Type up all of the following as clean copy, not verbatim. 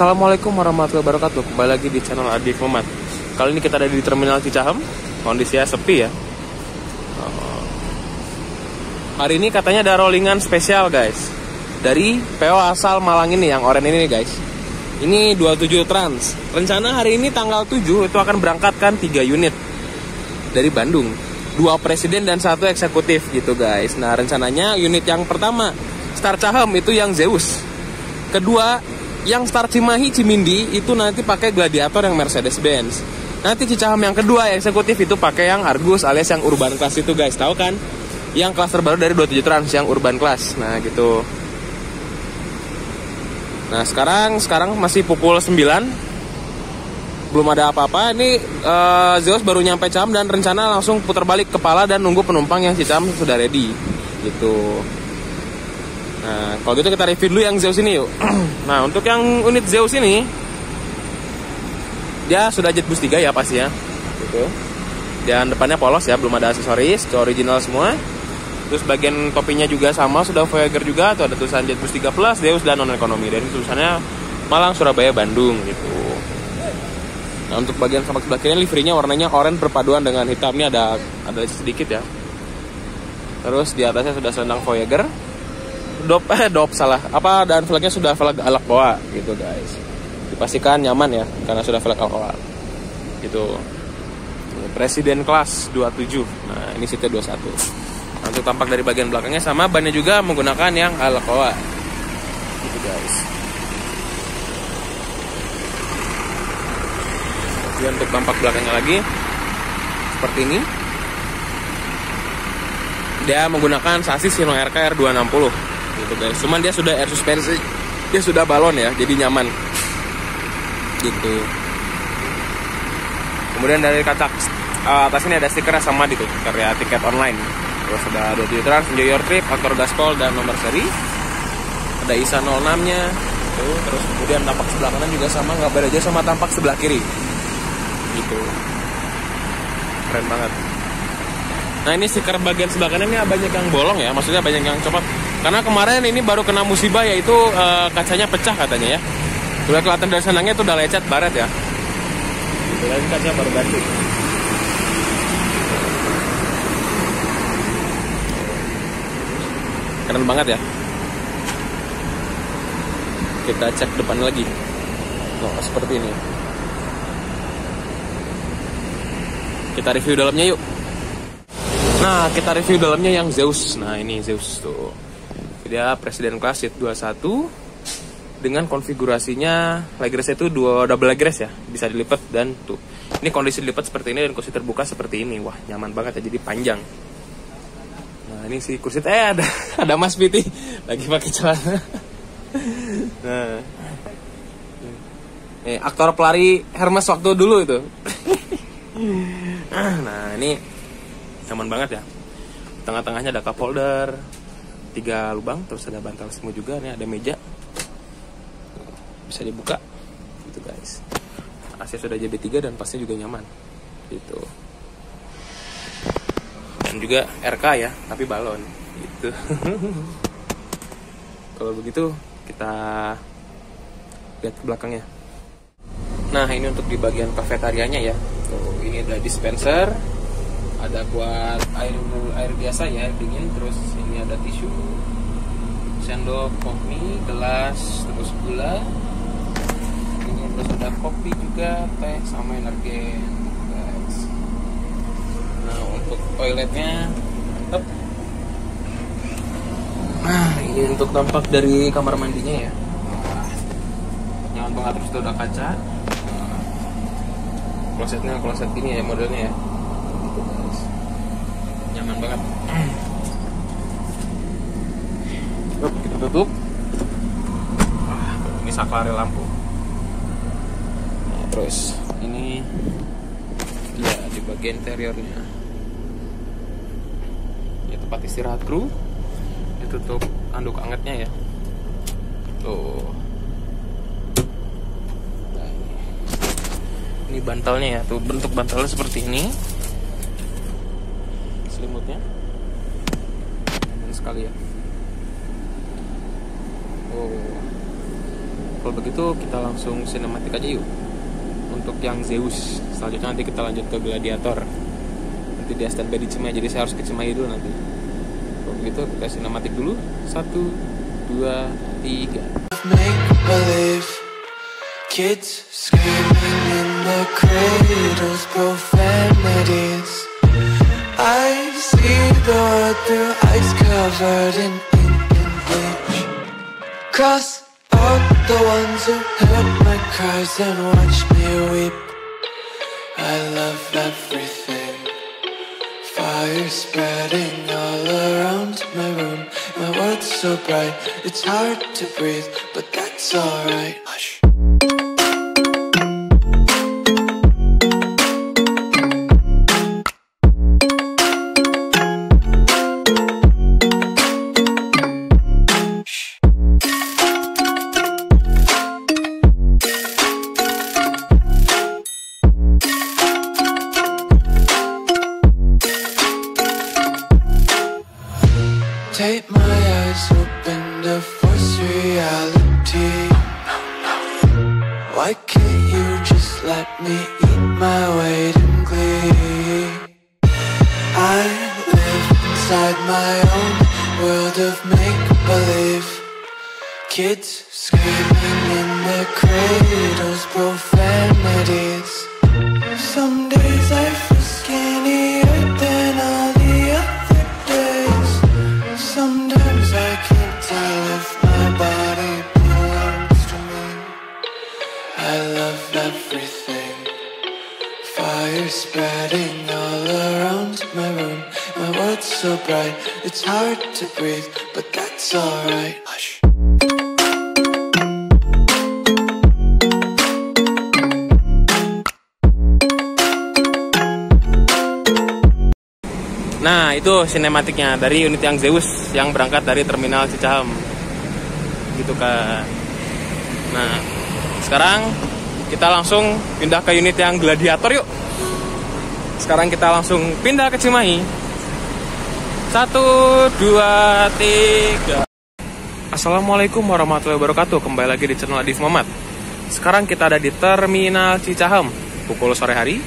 Assalamualaikum warahmatullahi wabarakatuh. Kembali lagi di channel Adi Muhammad. Kali ini kita ada di Terminal Cicahem. Kondisinya sepi ya. Hari ini katanya ada rollingan spesial guys, dari PO asal Malang ini, yang oranye ini guys. Ini 27 Trans. Rencana hari ini tanggal 7 itu akan berangkatkan 3 unit dari Bandung, 2 presiden dan 1 eksekutif gitu guys. Nah rencananya unit yang pertama Star Cahem itu yang Zeus. Kedua yang Star Cimahi Cimindi itu nanti pakai Gladiator yang Mercedes-Benz. Nanti Cicahem yang kedua eksekutif itu pakai yang Argus alias yang Urban Class itu guys. Tahu kan? Yang kelas terbaru dari 27 Trans yang Urban Class. Nah gitu. Nah sekarang masih pukul 9. Belum ada apa-apa. Ini Zeus baru nyampe Cicahem dan rencana langsung putar balik kepala dan nunggu penumpang yang Cicahem sudah ready gitu. Nah, kalau gitu kita review dulu yang Zeus ini yuk. Nah, untuk yang unit Zeus ini dia sudah JetBus 3 ya pasti ya. Gitu. Dan depannya polos ya, belum ada aksesoris, itu original semua. Terus bagian topinya juga sama, sudah Voyager juga, tuh ada tulisan JetBus 3 Plus, Zeus dan non ekonomi. Dan tulisannya Malang, Surabaya, Bandung gitu. Nah, untuk bagian samping sebelah kiri liverinya warnanya oranye perpaduan dengan hitam, ini ada sedikit ya. Terus di atasnya sudah selendang Voyager. Dan flagnya sudah flag Alcoa gitu guys. Dipastikan nyaman ya karena sudah flag Alcoa gitu. Presiden kelas 27. Nah ini seatnya 21. Nah, untuk tampak dari bagian belakangnya sama, bannya juga menggunakan yang Alcoa gitu guys. Jadi untuk tampak belakangnya lagi seperti ini. Dia menggunakan sasis Hino RKR 260 gitu guys. Cuman dia sudah air suspensi, dia sudah balon ya, jadi nyaman gitu. Kemudian dari kaca atas ini ada stikernya sama gitu, karya tiket online. Terus ada 27 Trans, Enjoy Your Trip, aktor gaspol dan nomor seri. Ada ISA 06-nya tuh. Terus kemudian tampak sebelah kanan juga sama, nggak beda aja sama tampak sebelah kiri gitu. Keren banget. Nah ini stiker bagian sebelah kanan ini banyak yang bolong ya, maksudnya banyak yang copot. Karena kemarin ini baru kena musibah, yaitu kacanya pecah katanya ya. Sudah kelihatan dari senangnya itu udah lecet baret ya. Gitu, ini kacanya baru ganti. Keren banget ya. Kita cek depan lagi. Oh, seperti ini. Kita review dalamnya yuk. Nah, kita review dalamnya yang Zeus. Nah, ini Zeus tuh. Dia presiden kelas seat 21 dengan konfigurasinya legress itu double legress ya, bisa dilipat dan tuh. Ini kondisi dilipat seperti ini dan kursi terbuka seperti ini. Wah, nyaman banget ya, jadi panjang. Nah, ini si kursi ada Mas Piti lagi pakai celana. Nah. Aktor pelari Hermes waktu dulu itu. Nah, ini nyaman banget ya. Tengah-tengahnya ada cup holder 3 lubang, terus ada bantal semua juga. Ini ada meja, bisa dibuka gitu guys. AC sudah JB3 dan pasnya juga nyaman gitu. Dan juga RK ya, tapi balon gitu. Kalau begitu kita lihat ke belakangnya. Nah ini untuk di bagian kafetarianya ya. Tuh, ini ada dispenser, ada buat air biasa ya, air dingin. Terus ini ada tisu, sendok, kopi, gelas, terus gula. Ini terus ada kopi juga, teh sama energen guys. Nah untuk toiletnya mantap. Nah ini untuk tampak dari kamar mandinya ya, nyaman banget. Terus itu ada kaca. Klosetnya kloset gini ya modelnya ya, nyaman banget. Kita tutup. Ini saklar lampu. Nah, terus ini ya di bagian interiornya ya, tempat istirahat kru. Ditutup anduk angetnya ya. Tuh. Nah, ini bantalnya ya, tuh bentuk bantalnya seperti ini. Selimutnya sekali ya. Oh. Kalau begitu kita langsung sinematik aja yuk. Untuk yang Zeus, selanjutnya nanti kita lanjut ke Gladiator. Nanti dia standby di Cimahi, jadi saya harus ke Cimahi dulu nanti. Kalau begitu kita sinematik dulu. 1, 2, 3. Make believe, kids screaming in the cradles, profanities. I see the world through ice covered in ink and bleach. Cross out the ones who heard my cries and watched me weep. I love everything. Fire spreading all around my room. My world's so bright, it's hard to breathe, but that's alright. Hush. Take my eyes open to force reality. Why can't you just let me eat my weight in glee? I live inside my own world of make-believe. Kids screaming in their cradles, profanities. Some days I feel skinnier than all the other days. Sometimes I can't tell if my body belongs to me. I love everything. Fire spreading all around my room. My world's so bright, it's hard to breathe, but that's alright. Hush. Nah, itu sinematiknya dari unit yang Zeus yang berangkat dari terminal Cicahem. Gitu kan. Nah, sekarang kita langsung pindah ke unit yang Gladiator yuk. Sekarang kita langsung pindah ke Cimahi. 1, 2, 3. Assalamualaikum warahmatullahi wabarakatuh. Kembali lagi di channel Adif Muhammad. Sekarang kita ada di terminal Cicahem pukul sore hari.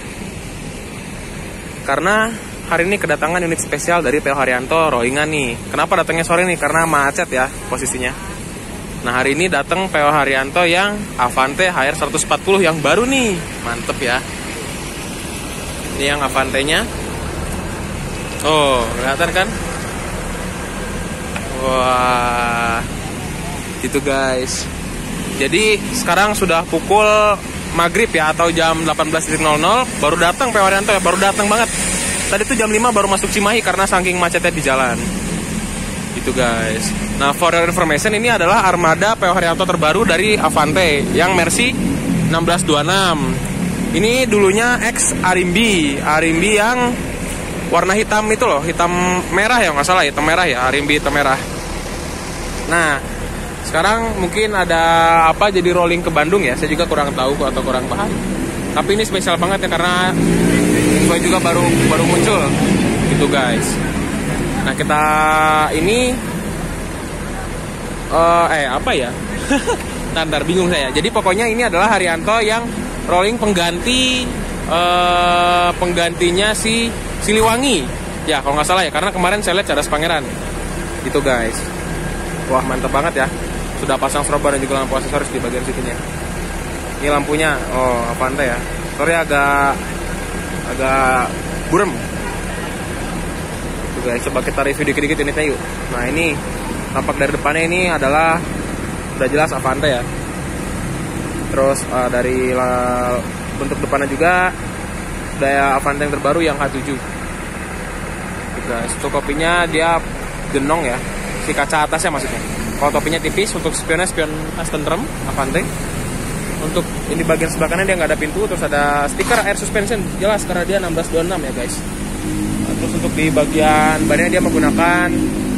Karena hari ini kedatangan unit spesial dari PO Haryanto Rolingan nih. Kenapa datangnya sore nih? Karena macet ya posisinya. Nah, hari ini datang PO Haryanto yang Avante HR 140 yang baru nih. Mantep ya. Ini yang Avante-nya. Oh, kelihatan kan? Wah. Gitu guys. Jadi sekarang sudah pukul maghrib ya, atau jam 18.00 baru datang PO Haryanto ya, baru datang banget. Tadi tuh jam 5 baru masuk Cimahi karena saking macetnya di jalan. Gitu guys. Nah, for your information, ini adalah armada PO Haryanto terbaru dari Avante yang Mercy 1626. Ini dulunya ex Arimbi yang warna hitam itu loh, hitam merah ya, nggak salah, hitam merah ya, Arimbi hitam merah. Nah, sekarang mungkin ada apa jadi rolling ke Bandung ya, saya juga kurang tahu atau kurang paham. Tapi ini spesial banget ya karena info juga baru muncul gitu guys. Nah, kita ini apa ya? Ntar bingung saya. Jadi pokoknya ini adalah Haryanto yang rolling penggantinya si Siliwangi. Ya, kalau nggak salah ya, karena kemarin saya lihat Cadas Pangeran. Gitu guys. Wah, mantep banget ya. Sudah pasang strobo dan juga lampu aksesoris di bagian situnya. Ini lampunya, oh Avante ya. Sorry agak burem. Tuh guys, coba kita review dikit-dikit unitnya yuk. Nah, ini tampak dari depannya ini adalah udah jelas Avante ya. Terus dari bentuk depannya juga daya Avante yang terbaru yang H7. Tuh guys, untuk topinya dia genong ya. Si kaca atasnya maksudnya. Kalau topinya tipis, untuk spionnya spion Astentrem Avante. Untuk ini bagian sebelah kanan dia nggak ada pintu, terus ada stiker air suspension jelas karena dia 1626 ya guys. Nah, terus untuk di bagian bannya dia menggunakan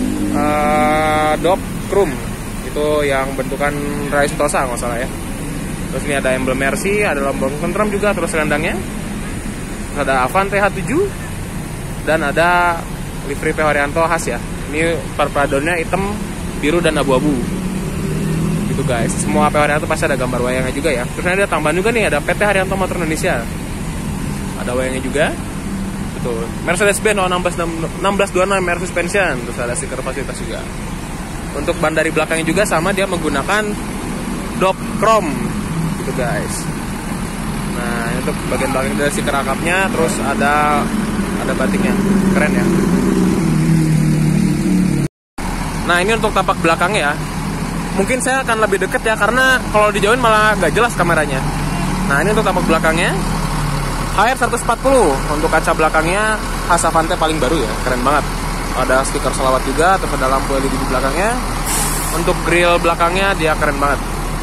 dop chrome itu yang bentukan Rai Sentosa nggak salah ya. Terus ini ada emblem Mercy, ada lambang tentram juga, terus selendangnya. Terus ada Avante H7 dan ada livery PO Haryanto khas ya. Ini perpadonnya hitam, biru dan abu-abu. Gitu Gitu guys, semua PO Haryanto pasti ada gambar wayangnya juga ya. Terus ada tambahan juga nih, ada PT Haryanto Motor Indonesia, ada wayangnya juga. Betul, Mercedes-Benz 1626 Mercedes Suspension, terus ada stiker fasilitas juga. Untuk ban dari belakangnya juga sama, dia menggunakan dop chrome gitu guys. Nah, untuk bagian belakang dari stiker akapnya, terus ada batiknya, keren ya. Nah, ini untuk tampak belakangnya ya. Mungkin saya akan lebih deket ya, karena kalau dijauhin malah gak jelas kameranya. Nah, ini untuk tampak belakangnya HR 140. Untuk kaca belakangnya khas Avante paling baru ya, keren banget. Ada stiker selawat juga, terus ada lampu LED di belakangnya. Untuk grill belakangnya dia keren banget.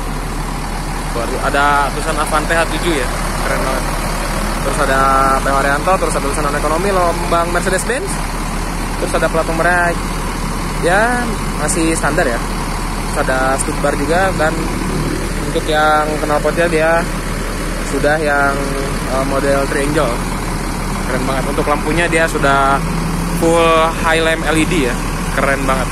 Ada tulisan Avante H7 ya, keren banget. Terus ada PO Haryanto, terus ada tulisan ekonomi lambang Mercedes-Benz. Terus ada plat nomornya ya masih standar ya. Terus ada stud bar juga, dan untuk yang knalpotnya dia sudah yang model triangle, keren banget. Untuk lampunya dia sudah full high lamp LED ya, keren banget.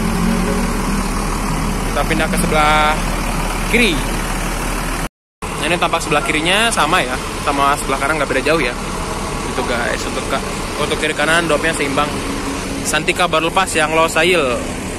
Kita pindah ke sebelah kiri. Nah, ini tampak sebelah kirinya sama ya, sama sebelah kanan nggak beda jauh ya. Gitu guys. Untuk kiri kanan dopnya seimbang. Santika baru lepas yang low sail.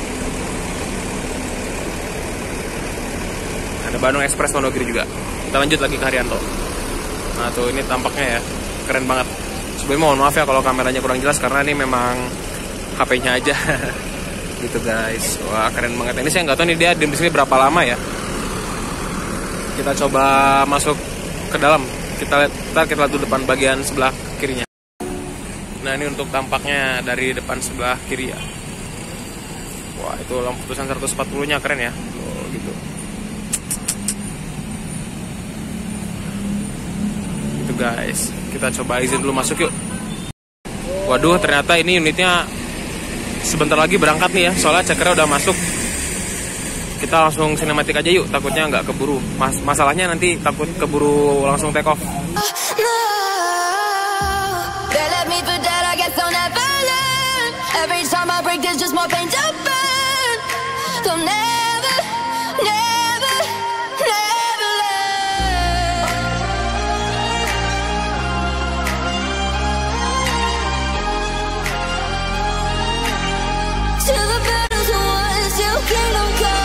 Ada Bandung Express Mono kiri juga. Kita lanjut lagi ke Haryanto. Nah tuh, ini tampaknya ya, keren banget. Sebelumnya mohon maaf ya kalau kameranya kurang jelas, karena ini memang HP-nya aja. Gitu guys. Wah, keren banget. Ini saya nggak tahu nih dia di sini berapa lama ya. Kita coba masuk ke dalam. Kita lihat dulu depan bagian sebelah kirinya. Nah, ini untuk tampaknya dari depan sebelah kiri ya. Wah, itu lampu tulisan 140-nya keren ya. Oh, gitu. Itu guys. Kita coba izin dulu masuk yuk. Waduh, ternyata ini unitnya sebentar lagi berangkat nih ya. Soalnya cekernya udah masuk. Kita langsung sinematik aja yuk, takutnya nggak keburu. Masalahnya nanti takut keburu langsung take off. Every time I break, there's just more pain to burn. They'll never, never, never learn. Till the battle's won, till kingdom come.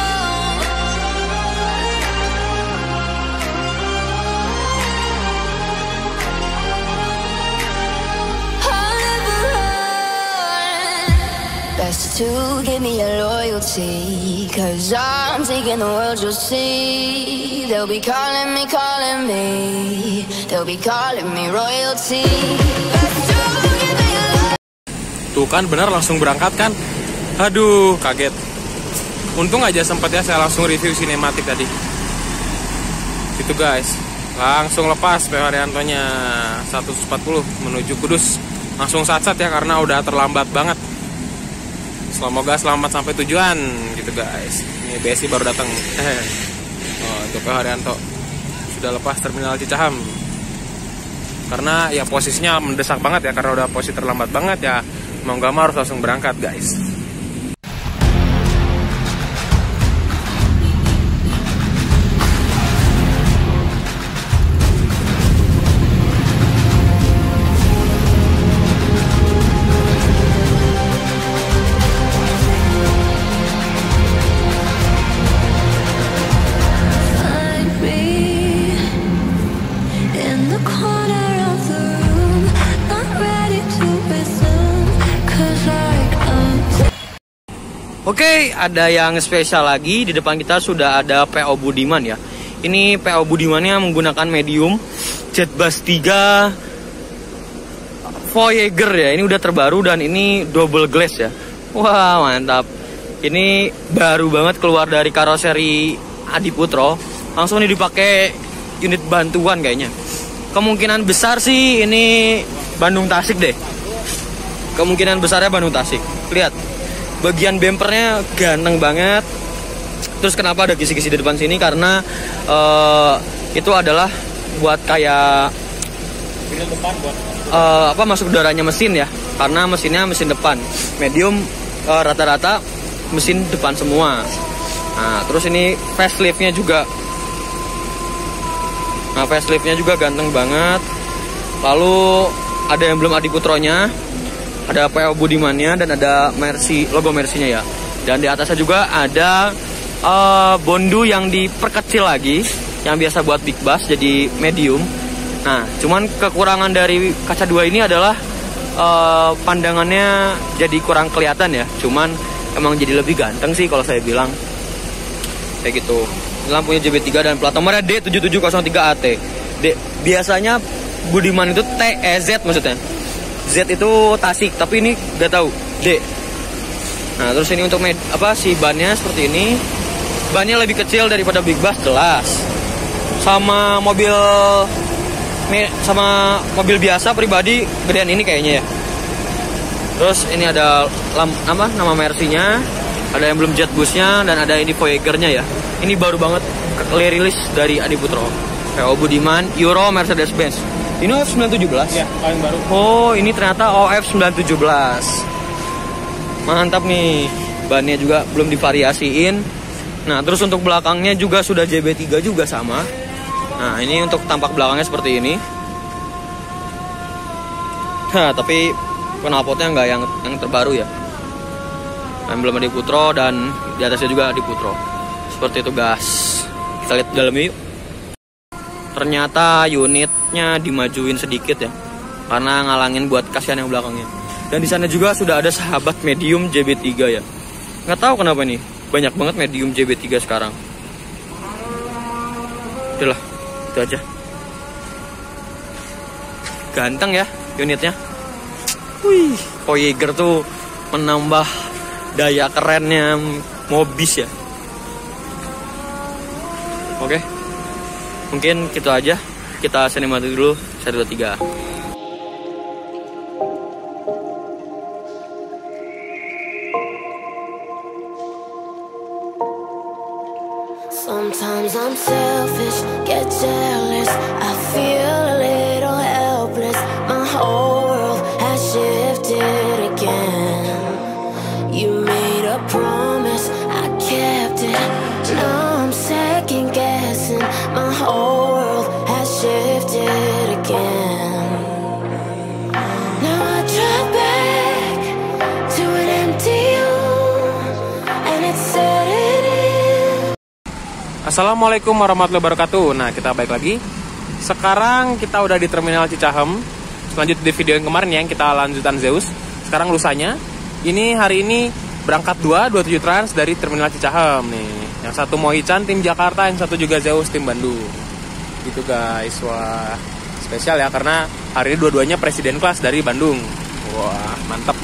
Best to give me your loyalty, 'cause I'm taking the world, you'll see. They'll be calling me, they'll be calling me royalty. Best to give me your loyalty. Tuh kan benar, langsung berangkat kan. Aduh, kaget. Untung aja sempat ya saya langsung review sinematik tadi. Gitu guys. Langsung lepas PO Haryantonya 140 menuju Kudus. Langsung sat-sat ya, karena udah terlambat banget. Semoga selamat sampai tujuan gitu guys. Ini BSI baru datang. Oh, untuk PO Haryanto sudah lepas terminal Cicahem. Karena ya posisinya mendesak banget ya, karena udah posisi terlambat banget ya. Mau nggak mau harus langsung berangkat guys. Oke, ada yang spesial lagi. Di depan kita sudah ada PO Budiman ya. Ini PO Budimannya menggunakan medium Jetbus 3 Voyager ya. Ini udah terbaru dan ini double glass ya. Wah, mantap. Ini baru banget keluar dari karoseri Adiputro. Langsung ini dipakai unit bantuan kayaknya. Kemungkinan besar sih ini Bandung Tasik deh. Kemungkinan besarnya Bandung Tasik. Lihat, bagian bempernya ganteng banget. Terus kenapa ada kisi-kisi di depan sini? Karena itu adalah buat kayak masuk udaranya mesin ya. Karena mesinnya mesin depan. Medium rata-rata mesin depan semua. Nah, terus ini faceliftnya juga. Nah, faceliftnya juga ganteng banget. Lalu ada emblem Adi Putronya, ada PO Budimannya, dan ada Mercy, logo Mercy-nya ya. Dan di atasnya juga ada bondu yang diperkecil lagi, yang biasa buat big bass jadi medium. Nah, cuman kekurangan dari kaca 2 ini adalah pandangannya jadi kurang kelihatan ya. Cuman emang jadi lebih ganteng sih kalau saya bilang. Kayak gitu. Lampunya JB3 dan plat nomornya D7703AT. Biasanya Budiman itu Z maksudnya. Z itu Tasik, tapi ini gak tahu D. Nah, terus ini untuk si bannya seperti ini. Bannya lebih kecil daripada big bass jelas. Sama mobil biasa pribadi gedean ini kayaknya ya. Terus ini ada nama Mercy-nya, ada emblem jet busnya, dan ada ini Voyager-nya ya. Ini baru banget rilis dari Adi Putro. PO Budiman Euro Mercedes Benz. Ini OF 917 ya, paling baru. Oh, ini ternyata OF 917. Mantap nih. Bannya juga belum divariasiin. Nah, terus untuk belakangnya juga sudah JB3 juga sama. Nah, ini untuk tampak belakangnya seperti ini. Nah, tapi knalpotnya nggak yang terbaru ya. Emblem Adi Putro dan di atasnya juga Adi Putro. Seperti itu guys. Kita lihat dalam yuk. Ternyata unitnya dimajuin sedikit ya, karena ngalangin buat kasihan yang belakangnya. Dan di sana juga sudah ada sahabat medium JB3 ya. Nggak tahu kenapa nih, banyak banget medium JB3 sekarang. Udahlah, itu aja. Ganteng ya unitnya. Wih, Voyager tuh menambah daya kerennya Mobis ya. Oke, mungkin gitu aja. Kita sinematik dulu. 1, 2, 3. Sometimes I'm selfish, get jealous. I feel a little helpless. My whole world has shifted again. You made a promise, I kept it. Now I'm second guessing. My whole world has shifted again. Now I drive back to an empty room, and it's setting in. Assalamualaikum warahmatullahi wabarakatuh. Nah, kita balik lagi. Sekarang kita udah di Terminal Cicahem. Lanjut di video yang kemarin ya, yang kita lanjutan Zeus. Sekarang lusanya. Ini hari ini berangkat 27 Trans dari Terminal Cicahem nih. Yang satu Mohichan tim Jakarta, yang satu juga Zeus tim Bandung. Gitu guys. Wah, spesial ya karena hari ini dua-duanya presiden kelas dari Bandung. Wah, mantap.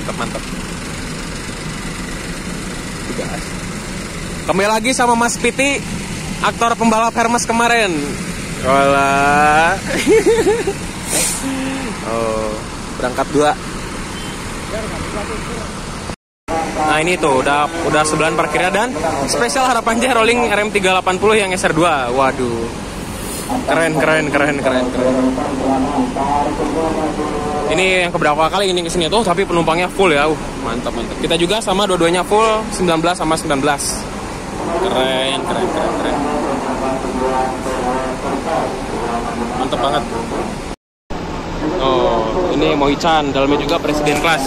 Gitu guys. Kembali lagi sama Mas Piti, aktor pembalap Hermes kemarin. Walah. Oh, berangkat 2. Nah, ini tuh udah sebelahan parkirnya dan spesial harapan Jaya rolling RM380 yang SR2. Waduh. Keren. Ini yang keberapa kali ini kesini tuh, tapi penumpangnya full ya. Mantap. Kita juga sama dua-duanya full 19 sama 19. Keren. Mantap banget. Oh, ini Mohichan, dalamnya juga presiden kelas.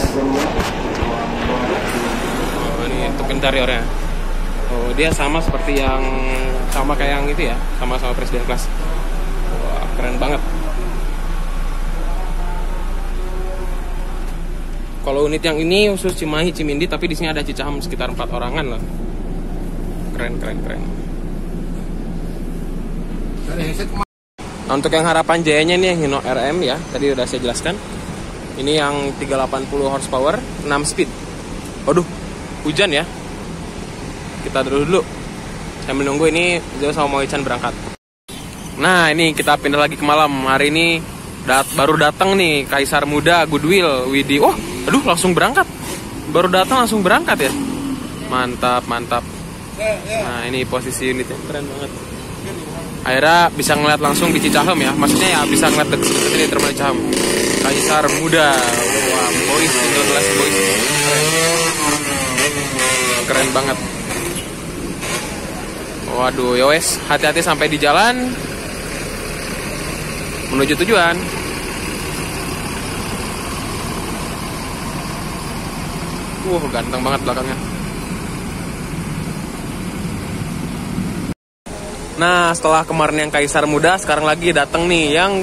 Oh, ini untuk interiornya. Oh, dia sama seperti yang kayak yang itu ya, sama-sama presiden kelas. Wah, keren banget. Kalau unit yang ini khusus Cimahi, Cimindi, tapi di sini ada Cicahem sekitar 4 orangan lah. Keren. Nah, untuk yang harapan Jayanya nih yang Hino RM ya, tadi udah saya jelaskan. Ini yang 380 horsepower, 6 speed. Waduh, hujan ya. Kita dulu. Saya menunggu ini Zeus sama Mohichan berangkat. Nah, ini kita pindah lagi ke malam. Hari ini baru datang nih Kaisar Muda Goodwill Widi. Oh, aduh langsung berangkat. Baru datang langsung berangkat ya. Mantap. Nah, ini posisi unitnya keren banget. Akhirnya bisa ngeliat langsung di Cicahem ya. Maksudnya ya bisa ngeliat deket-deket ini Terminal Cicahem. Kaisar Muda. Wah, boys, single class boys. Keren banget. Waduh, yowes, hati-hati sampai di jalan menuju tujuan. Ganteng banget belakangnya. Nah, setelah kemarin yang Kaisar Muda, sekarang lagi datang nih yang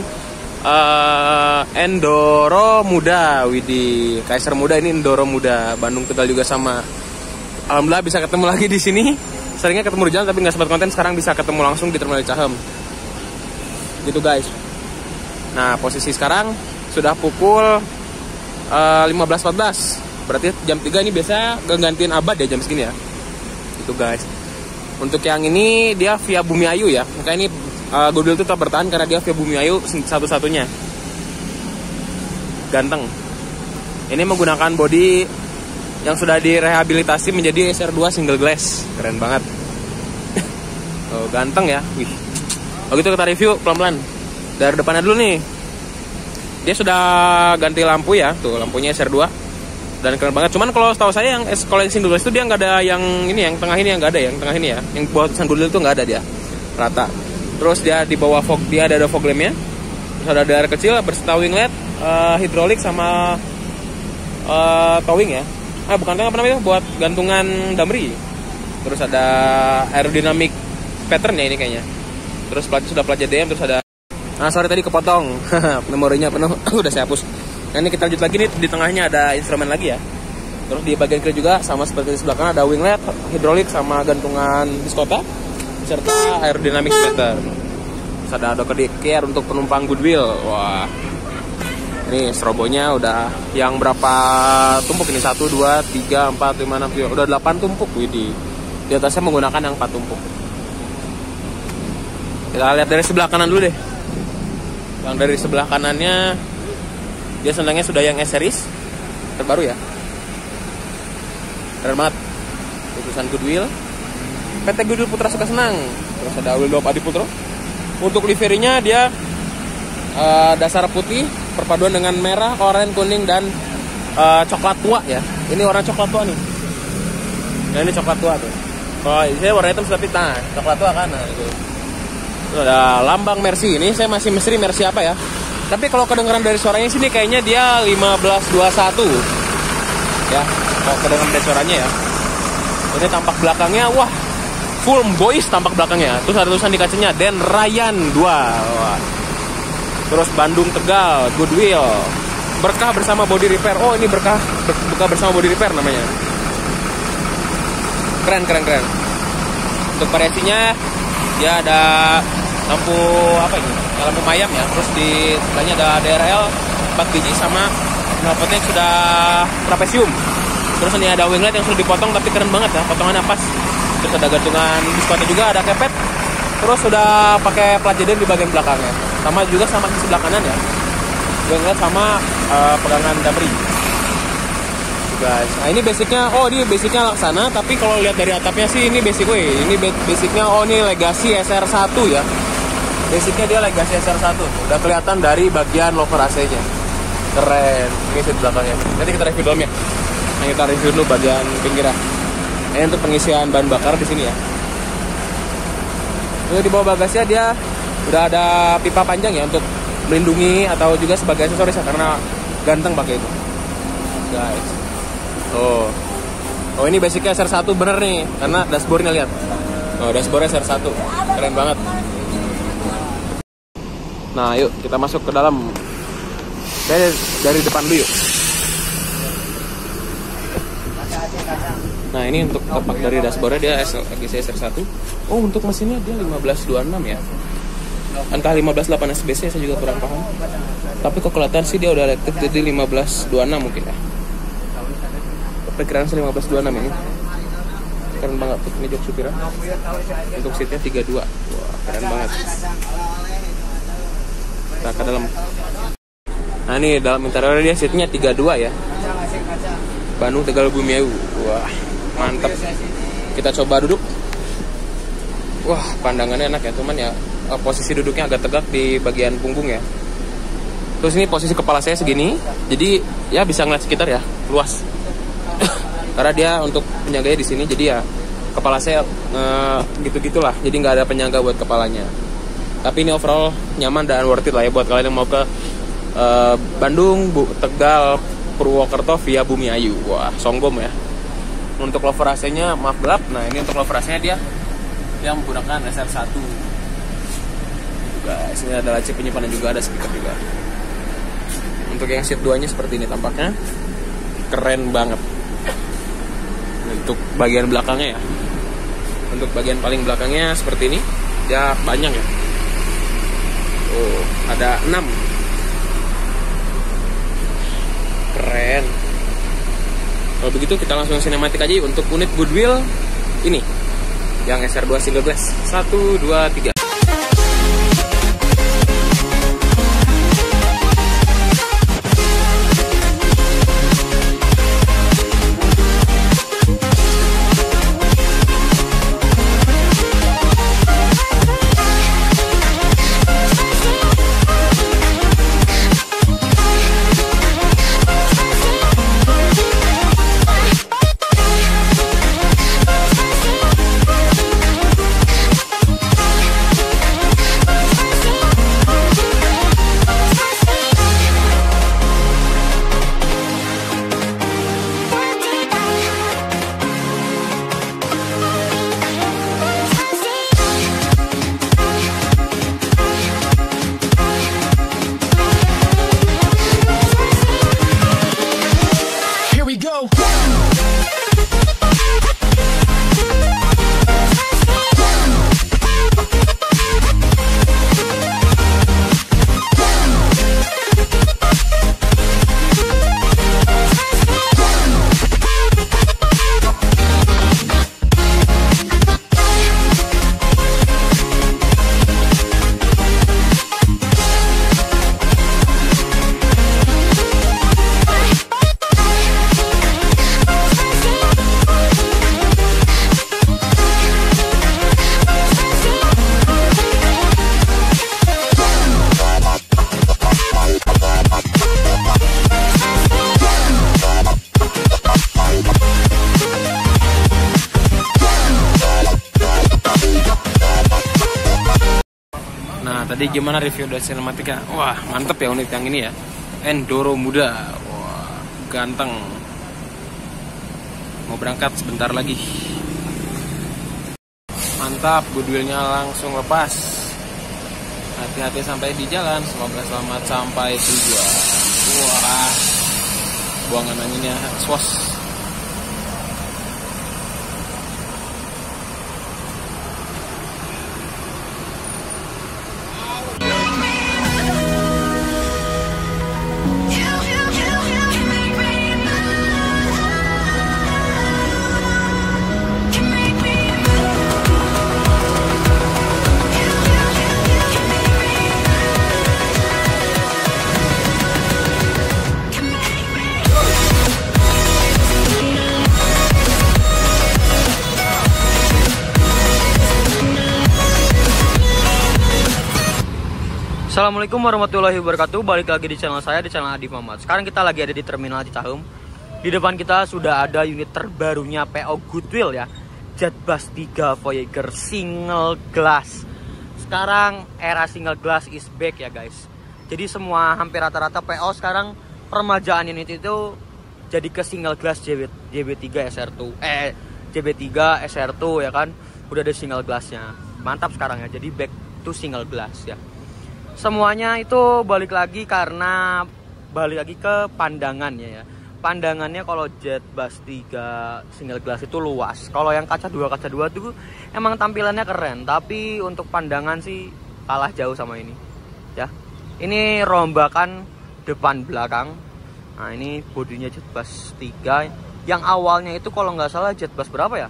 Endoro Muda. Widih, Kaisar Muda ini Endoro Muda. Bandung Tegal juga sama. Alhamdulillah bisa ketemu lagi di sini. Seringnya ketemu di jalan tapi nggak sempat konten. Sekarang bisa ketemu langsung di Terminal Cahem. Gitu guys. Nah, posisi sekarang sudah pukul 15.14. Berarti jam 3 ini biasa gantiin abad ya jam segini ya. Gitu guys. Untuk yang ini dia via Bumi Ayu ya. Makanya ini Goodwill itu tetap bertahan karena dia via Bumi Ayu satu-satunya. Ganteng. Ini menggunakan bodi yang sudah direhabilitasi menjadi SR2 single glass. Keren banget. Oh, ganteng ya. Wih. Oh gitu, kita review pelan-pelan. Dari depannya dulu nih. Dia sudah ganti lampu ya. Tuh lampunya SR2. Dan keren banget. Cuman kalau setahu saya yang kalau yang single glass itu dia nggak ada yang ini, yang tengah ini yang nggak ada, yang tengah ini ya, yang buat tulisan Goodwill itu nggak ada dia, rata. Terus dia di bawah fog, dia ada fog lampnya. Terus ada dayar kecil berserta winglet, hidrolik sama towing ya. Bukan apa namanya, buat gantungan damri. Terus ada aerodynamic pattern ya ini kayaknya. Terus sudah plat JDM, terus ada. Nah sorry tadi kepotong, memorinya penuh, udah saya hapus. Nah ini kita lanjut lagi nih, di tengahnya ada instrumen lagi ya. Terus di bagian kiri juga sama seperti di sebelah kanan ada winglet, hidrolik sama gantungan diskota serta aerodynamic pattern. Terus ada docker care untuk penumpang Goodwill. Wah. Ini strobonya udah yang berapa tumpuk ini? 1, 2, 3, 4, 5, 6, 7. Udah 8 tumpuk. Widih. Di atasnya menggunakan yang 4 tumpuk. Kita lihat dari sebelah kanan dulu deh. Yang dari sebelah kanannya dia sendangnya sudah yang S-Series terbaru ya. Keren banget. Tulisan Goodwill. PT Goodwill Putra Suka Senang. Terus ada wheel dop Adi Putro. Untuk liverinya dia dasar putih perpaduan dengan merah, oranye, kuning dan coklat tua ya. Ini warna coklat tua nih. Nah ini coklat tua tuh. Kalau saya warna hitam tapi coklat tua kan. Nah, gitu. Terus ada lambang Mercy. Ini saya masih misteri Mercy apa ya. Tapi kalau kedengaran dari suaranya sini kayaknya dia 1521. Ya, kalau kedengaran dari suaranya ya. Ini tampak belakangnya, wah, full boys tampak belakangnya. Terus ada tulisan di kacanya Den Ryan 2. Wah. Terus Bandung Tegal, Goodwill. Berkah bersama body repair. Oh, ini berkah bersama body repair namanya. Keren. Untuk variasinya dia ada lampu apa ini? Lampu mayam ya. Terus di sebelahnya ada DRL 4 biji sama knalpotnya sudah trapesium. Terus ini ada winglet yang sudah dipotong tapi keren banget ya, potongannya pas. Terus ada gantungan diskotnya juga, ada kepet. Terus sudah pakai plat JDM di bagian belakangnya. Sama juga sama di sebelah kanan ya. Winglet sama pegangan damri. Guys, nah ini basicnya, ini basicnya Laksana, tapi kalau lihat dari atapnya sih ini basic ini basicnya ini Legacy SR1 ya. Basicnya dia Legacy SR1. Udah kelihatan dari bagian loker AC-nya. Keren. Ini di belakangnya. Nanti kita review dalamnya. Nah, kita review dulu bagian pinggirnya. Ini untuk pengisian bahan bakar di sini ya. Ini di bawah bagasinya dia udah ada pipa panjang ya untuk melindungi atau juga sebagai aksesoris ya, karena ganteng pakai itu. Guys. Oh ini basicnya SR1 bener nih, karena dashboardnya lihat. Dashboardnya SR1. Keren banget. Nah, yuk kita masuk ke dalam. Saya dari depan dulu yuk. Nah, ini untuk tepak dari dashboardnya dia SR1. Oh, untuk mesinnya dia 1526 ya. Entah 15.8 SBC saya juga kurang paham. Tapi kok kelihatan sih dia udah elektrik jadi 1526 mungkin ya. Perkiraan 1526 ini. Keren banget tuh ini jok supirnya. Untuk seatnya 32. Wah, keren banget. Kita ke dalam. Nah, ini dalam interiornya dia seatnya 32 ya. Bandung Tegal Bumi Ayu. Wah, mantap. Kita coba duduk. Wah, pandangannya enak ya, cuman ya posisi duduknya agak tegak di bagian punggung ya. Terus ini posisi kepala saya segini, jadi ya bisa ngeliat sekitar ya, luas. Karena dia untuk penjaganya di sini, jadi ya kepala saya gitu-gitulah, jadi nggak ada penyangga buat kepalanya. Tapi ini overall nyaman dan worth it lah ya buat kalian yang mau ke Bandung, Tegal, Purwokerto via Bumiayu. Wah, Songgom ya. Untuk lover AC-nya maaf gelap. Nah, ini untuk lover AC-nya dia yang menggunakan SR1. Guys, ini ada laci penyimpanan juga, ada speaker juga. Untuk yang seat 2-nya seperti ini tampaknya. Keren banget. Untuk bagian belakangnya ya. Untuk bagian paling belakangnya seperti ini. Ya banyak ya. Oh, ada 6. Keren. Kalau begitu kita langsung sinematik aja yuk untuk unit Goodwill ini yang SR2 single glass. 1, 2, 3. Tadi gimana review dari sinematika? Wah, mantep ya unit yang ini ya. Enduro muda. Wah, ganteng. Mau berangkat sebentar lagi. Mantap, Goodwill-nya langsung lepas. Hati-hati sampai di jalan. Semoga selamat sampai tujuan. Wah, buangan anginnya swos. Assalamualaikum warahmatullahi wabarakatuh. Balik lagi di channel saya, di channel Adi Muhammad. Sekarang kita lagi ada di Terminal Cicahem. Di depan kita sudah ada unit terbarunya PO Goodwill ya, Jetbus 3 Voyager single glass. Sekarang era single glass is back ya guys. Jadi semua hampir rata-rata PO sekarang permajaan unit itu jadi ke single glass JB3 SR2 JB3 SR2 ya kan. Udah ada single glassnya. Mantap sekarang ya. Jadi back to single glass ya. Semuanya itu balik lagi karena balik lagi ke pandangannya ya. Pandangannya kalau Jetbus 3 single glass itu luas. Kalau yang kaca 2 tuh emang tampilannya keren, tapi untuk pandangan sih kalah jauh sama ini. Ya. Ini rombakan depan belakang. Nah, ini bodinya Jetbus 3 yang awalnya itu kalau nggak salah Jetbus berapa ya?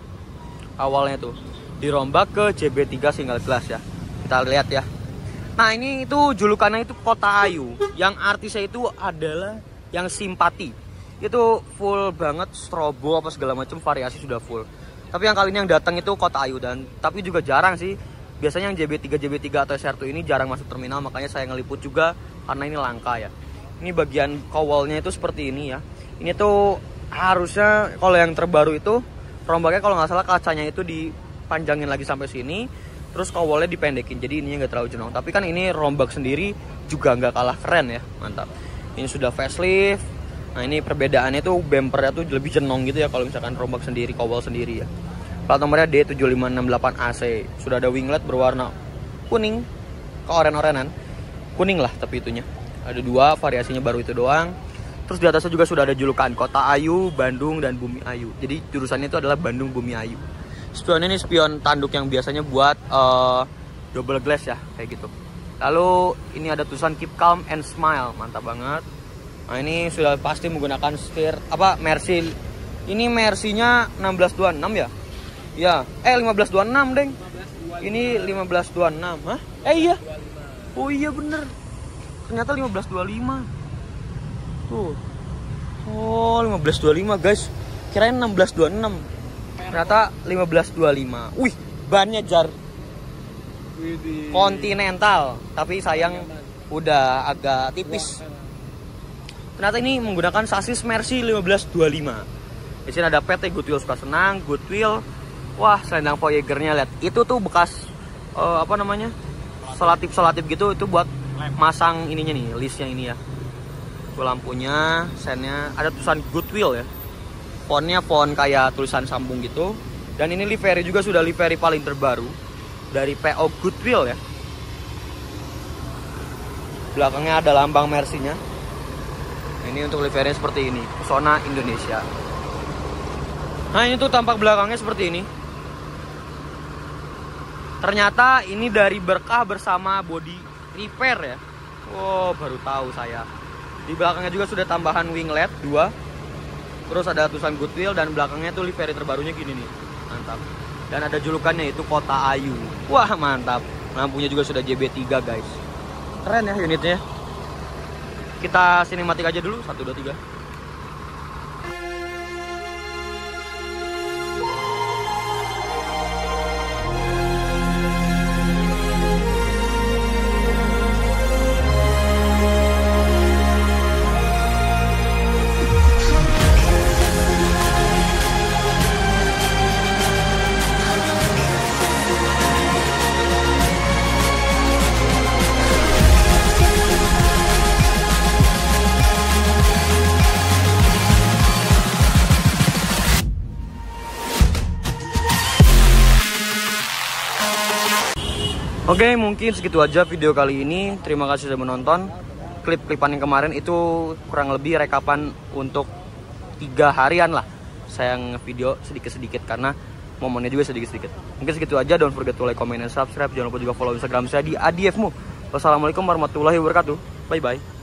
Awalnya tuh dirombak ke JB3 single glass ya. Kita lihat ya. Nah, ini itu julukannya itu Kota Ayu. Yang artisnya itu adalah yang simpati. Itu full banget, strobo apa segala macam variasi sudah full. Tapi yang kali ini yang datang itu Kota Ayu, dan tapi juga jarang sih. Biasanya yang JB3 atau SR2 ini jarang masuk terminal, makanya saya ngeliput juga karena ini langka ya. Ini bagian kowalnya itu seperti ini ya. Ini tuh harusnya kalau yang terbaru itu rombaknya kalau nggak salah kacanya itu dipanjangin lagi sampai sini, terus kawalnya dipendekin, jadi ininya nggak terlalu jenong. Tapi kan ini rombak sendiri juga nggak kalah keren ya, mantap. Ini sudah facelift. Nah ini perbedaannya tuh bumpernya tuh lebih jenong gitu ya kalau misalkan rombak sendiri, kawal sendiri ya. Plat nomornya D7568AC. Sudah ada winglet berwarna kuning, keoren-orenan, kuning lah tapi itunya. Ada 2 variasinya baru itu doang. Terus di atasnya juga sudah ada julukan Kota Ayu, Bandung, dan Bumi Ayu. Jadi jurusannya itu adalah Bandung Bumi Ayu. Spionnya ini spion tanduk yang biasanya buat double glass ya, kayak gitu. Lalu ini ada tulisan Keep Calm and Smile, mantap banget. Nah ini sudah pasti menggunakan setir Mercy. Ini Mercy-nya 1626 ya? Ya, 1526 deng. Ini 1526, hah? Iya. Oh iya bener. Ternyata 1525. Tuh. Oh 1525 guys. Kirain 1626. Ternyata 1525. Wih, bannya jar Continental, tapi sayang udah agak tipis. Ternyata ini menggunakan sasis Mercy 1525. Di sini ada PT Good Wheel suka senang, Good Wheel. Wah, selendang Voyager-nya lihat. Itu tuh bekas selatip gitu, itu buat masang ininya nih, listnya ini ya. Itu lampunya, sennya, ada tulisan Good Wheel ya. Fontnya font kayak tulisan sambung gitu. Dan ini livery juga sudah livery paling terbaru dari PO Good Wheel ya. Belakangnya ada lambang Mercy-nya. Ini untuk livery seperti ini, Pesona Indonesia. Nah ini tuh tampak belakangnya seperti ini. Ternyata ini dari Berkah bersama body repair ya. Oh baru tahu saya. Di belakangnya juga sudah tambahan winglet 2. Terus ada tulisan Good Wheel dan belakangnya tuh livery terbarunya gini nih. Mantap. Dan ada julukannya itu Kota Ayu. Wah mantap. Lampunya juga sudah JB3 guys. Keren ya unitnya. Kita sinematik aja dulu 1, 2, 3. Oke, mungkin segitu aja video kali ini. Terima kasih sudah menonton. Klip-klipan yang kemarin itu kurang lebih rekapan untuk 3 harian lah. Saya nge-video sedikit-sedikit karena momennya juga sedikit-sedikit. Mungkin segitu aja. Don't forget to like, comment, and subscribe. Jangan lupa juga follow Instagram saya di adiefmu. Wassalamualaikum warahmatullahi wabarakatuh. Bye-bye.